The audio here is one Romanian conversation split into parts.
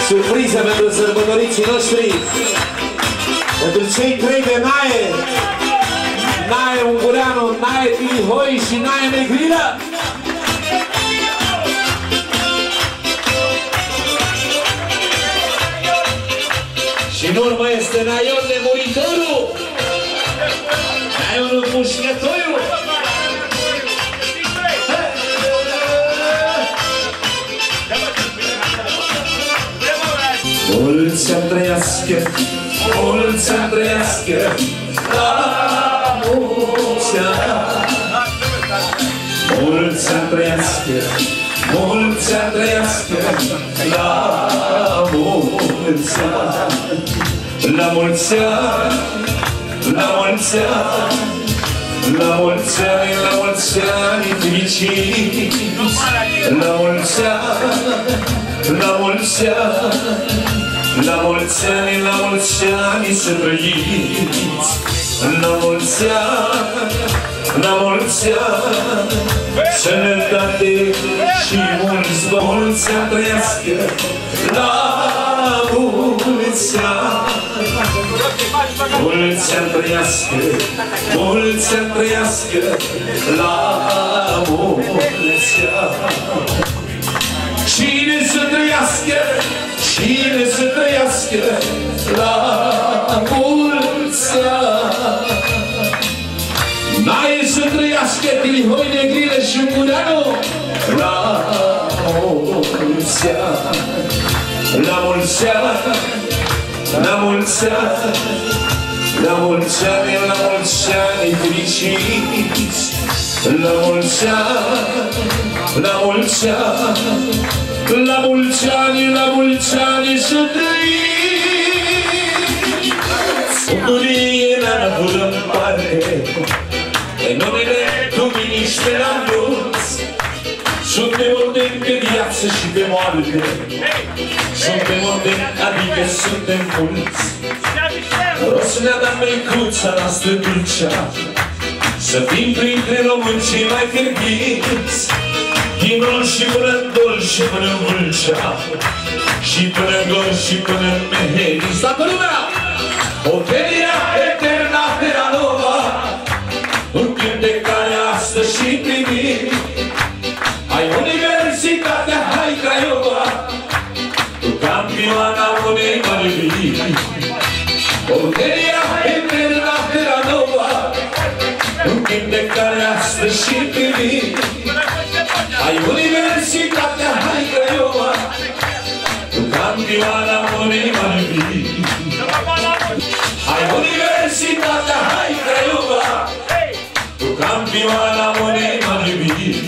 Surpriză pentru sărbătoriții noștri, pentru cei trei de Nae, Nae Ungureanu, Nae Tilihoi și Nae Negrilă. Și în urmă este Naion Nemuritorul, Naionul Mușcătorul. Mulți-ani trăiască, mulți-ani trăiască, la mulți-ani. Mulți-ani trăiască, mulți-ani trăiască, la mulți-ani. La mulți-ani, la mulți-ani, la mulți-ani, la mulți-ani fericiți. La mulți-ani, la mulți-ani, la mulți-ani, la mulți-ani să trăiți. La mulți-ani, la mulți-ani, sănătate și mulți bani. Mulți-ani trăiască, la mulți-ani. Mulți-ani trăiască, mulți-ani trăiască, la mulți-ani. Cine să trăiască, cine să trăiască, la mulți-ani. Nae să trăiască, Tilihoi, Negrilă și Ungureanu, la mulți-ani. La mulți-ani, la mulți-ani, la mulți-ani, la mulți-ani fericiți. La mulți-ani, la mulți-ani, la mulți-ani, la mulți-ani să trăiți. Bucurie n-am avut în parte, în numele Duminii și pe la-nduț. Suntem ordeni pe viață și pe moarte. Suntem ordeni, adică suntem mulți. Rost ne-a dat măicuța noastră dulcea, să fim printre români cei mai ferbiți. Din Rol și până în Dol și până în Vâlcea, și până în Gol și până în Mehedi. Toată lumea! Otelia eterna Terranova, un timp de care astăzi și primit. Hai Universitatea, hai Craiova, tu campioana unei mării. Otelia eterna Terranova, un timp de care astăzi și primit. Hai Universitatea, hai Craiova, tu campioana unei mării. Hai Universitatea, hai Craiova, tu campioana unei mării.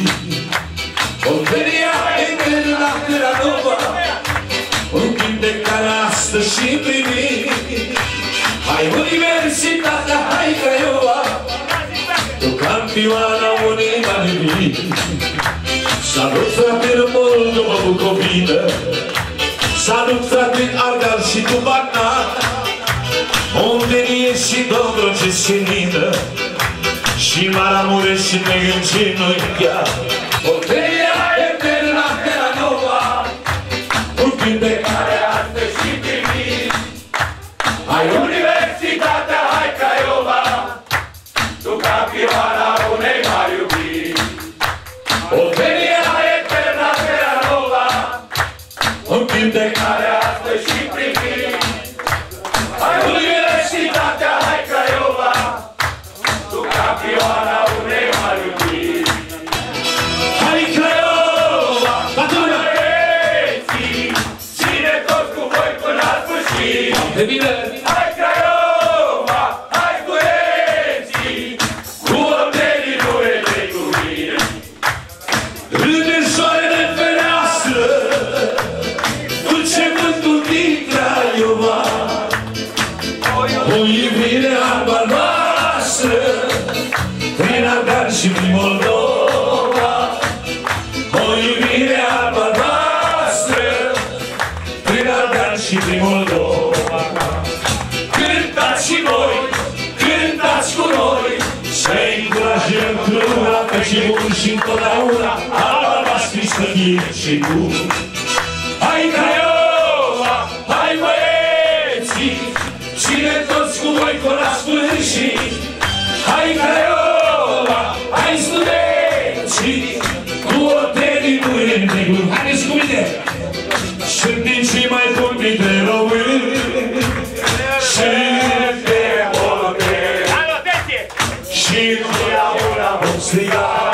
Otelia eterna Terranova, un timp de care astăzi și primit. Hai Universitatea, hai Craiova, tu campioana unei mării. Salut frate în Moldova, Bucovină, salut frate în Ardeal și tu Banat, Muntenie și Dobroge și Nină, și Maramureș și Negâncinu-i chiar. Otelia eterna Terranova, un timp de care astăzi și primit. Hai Universitatea, hai Craiova, tu campioana unei mari iubiri. Otelia eterna Terranova, un timp de care astăzi și primit. Hai Universitatea, hai Craiova, tu campioana unei mari iubiri. Hai Craiova, toată lumea! Ține tot cu voi până la sfârșit. De bine! Hai Craiova, hai Cureții, cu Otelii nu e de cuvine. Râde soarele în fereastră, dulce vântul din Craiova. O iubire alba-albastră, prin Ardeal și prin Moldova. O iubire alba-albastră, prin Ardeal și prin Moldova. Cântați și voi, cântați cu noi, să încurajăm lumea, căci e bun și întotdeauna alba-albastră să fie și bun. Hai Craiova, și întotdeauna vom striga.